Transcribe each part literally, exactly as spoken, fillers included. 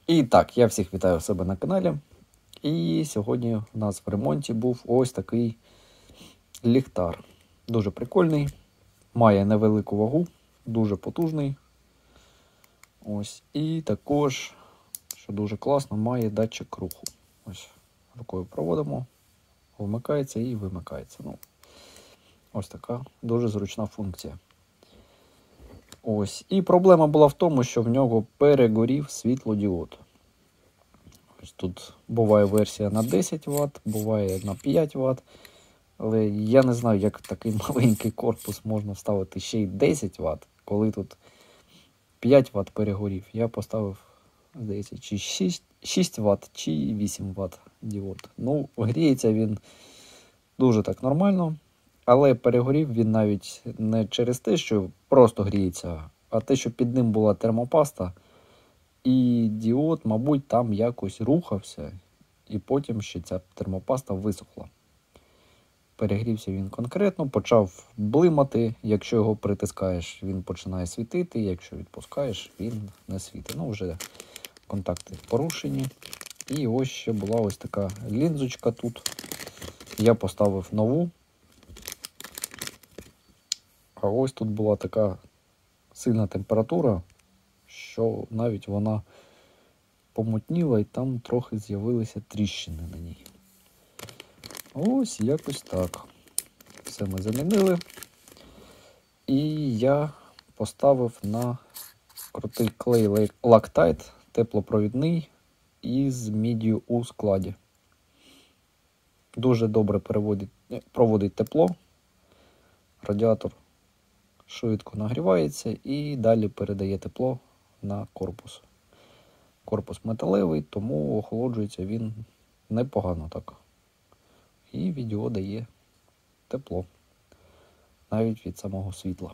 І так, я всіх вітаю у себе на каналі. І сьогодні у нас в ремонті був ось такий ліхтар. Дуже прикольний, має невелику вагу, дуже потужний. Ось. І також, що дуже класно, має датчик руху. Ось, рукою проводимо, вмикається і вимикається. Ну, ось така дуже зручна функція. Ось. І проблема була в тому, що в нього перегорів світлодіод. Ось тут буває версія на десять ватт, буває на п'ять ватт. Але я не знаю, як такий маленький корпус можна вставити ще й десять ватт, коли тут п'ять ватт перегорів. Я поставив, здається, чи шість ватт, чи вісім ватт діод. Ну, гріється він дуже так нормально, але перегорів він навіть не через те, що просто гріється, а те, що під ним була термопаста, і діод, мабуть, там якось рухався, і потім ще ця термопаста висохла. Перегрівся він конкретно, почав блимати. Якщо його притискаєш, він починає світити, якщо відпускаєш, він не світить. Ну, вже контакти порушені. І ось ще була ось така лінзочка тут. Я поставив нову. А ось тут була така сильна температура, що навіть вона помутніла і там трохи з'явилися тріщини на ній. Ось якось так. Все ми замінили. І я поставив на крутий клей Loctite, теплопровідний, із міддю у складі. Дуже добре переводить, проводить тепло. Радіатор швидко нагрівається і далі передає тепло на корпус. Корпус металевий, тому охолоджується він непогано так. І відео дає тепло. Навіть від самого світла.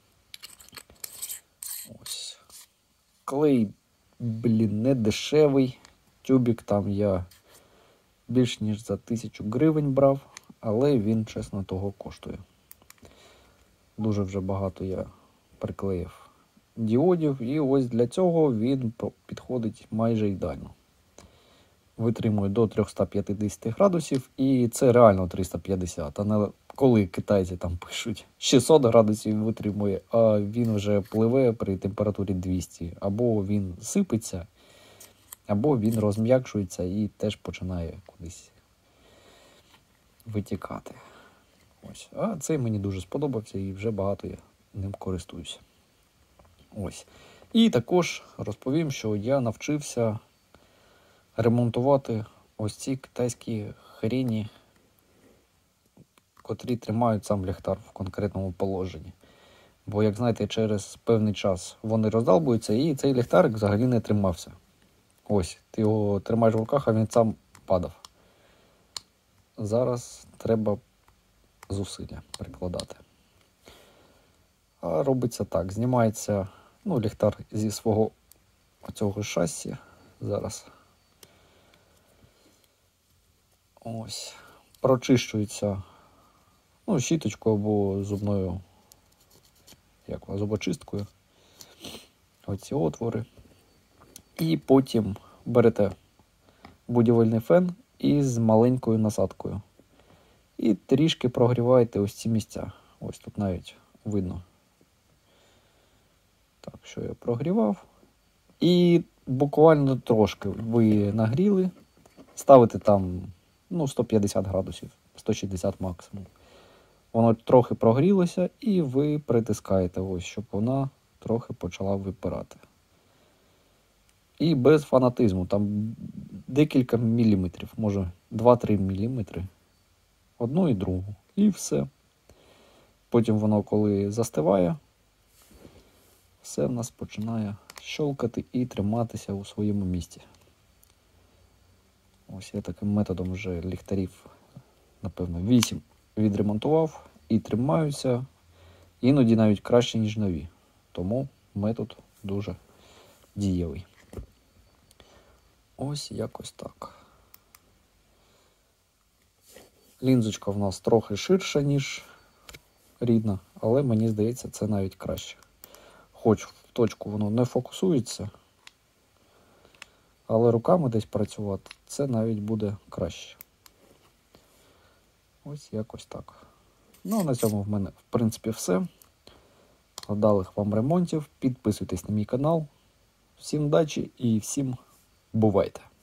Ось. Клей, блін, не дешевий. Тюбик там я більш ніж за тисячу гривень брав, але він, чесно, того коштує. Дуже вже багато я приклеїв діодів, і ось для цього він підходить майже ідеально. Витримує до триста п'ятдесят градусів, і це реально триста п'ятдесят, а не коли китайці там пишуть шістсот градусів витримує, а він вже пливе при температурі двісті. Або він сипеться, або він розм'якшується і теж починає кудись витікати. Ось. А цей мені дуже сподобався і вже багато я ним користуюся. Ось. І також розповім, що я навчився ремонтувати ось ці китайські хрені, котрі тримають сам ліхтар в конкретному положенні. Бо, як знаєте, через певний час вони роздалбуються, і цей ліхтарик взагалі не тримався. Ось, ти його тримаєш в руках, а він сам падав. Зараз треба зусилля прикладати. А робиться так, знімається, ну, ліхтар зі свого оцього шасі. Зараз. Ось. Прочищується, ну, щіточкою або зубною, як вона, зубочисткою. Оці отвори. І потім берете будівельний фен із маленькою насадкою. І трішки прогріваєте ось ці місця. Ось тут навіть видно. Так, що я прогрівав. І буквально трошки ви нагріли. Ставите там, ну, сто п'ятдесят градусів, сто шістдесят максимум. Воно трохи прогрілося, і ви притискаєте, ось, щоб вона трохи почала випирати. І без фанатизму, там декілька міліметрів, може два-три міліметри. Одну і другу. І все. Потім воно, коли застиває, все в нас починає щолкати і триматися у своєму місці. Ось я таким методом вже ліхтарів, напевно, вісім відремонтував і тримаються іноді навіть краще, ніж нові. Тому метод дуже дієвий. Ось якось так. Лінзочка в нас трохи ширша, ніж рідна, але мені здається, це навіть краще. Хоч в точку воно не фокусується, Але руками десь працювати, це навіть буде краще. Ось якось так. Ну, на цьому в мене, в принципі, все. Вдалих вам ремонтів. Підписуйтесь на мій канал. Всім удачі і всім бувайте!